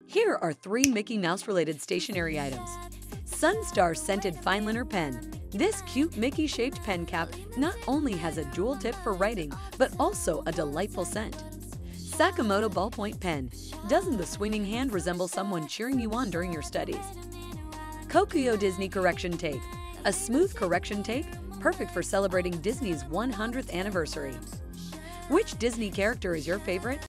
Here are 3 Mickey Mouse-related stationery items. Sunstar Scented Fine Liner Pen. This cute Mickey-shaped pen cap not only has a dual tip for writing, but also a delightful scent. Sakamoto Ballpoint Pen. Doesn't the swinging hand resemble someone cheering you on during your studies? Kokuyo Disney Correction Tape. A smooth correction tape, perfect for celebrating Disney's 100th anniversary. Which Disney character is your favorite?